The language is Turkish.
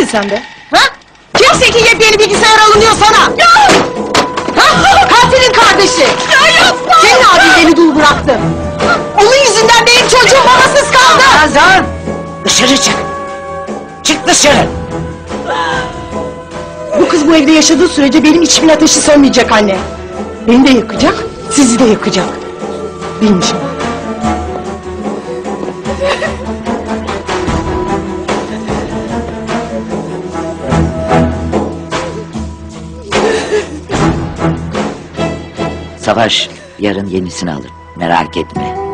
Kimsin sen be? Ha? Kimsin ki yepyeni bilgisayar alınıyor sana? Ya! Ha? Katilin kardeşi! Ya yapma! Senin abin beni dul bıraktı! Onun yüzünden benim çocuğum babasız kaldı! Nazan! Dışarı çık! Çık dışarı! Bu kız bu evde yaşadığı sürece benim içimin ateşi sönmeyecek anne. Beni de yakacak, sizi de yakacak. Bilmişim. Savaş yarın yenisini alır. Merak etme.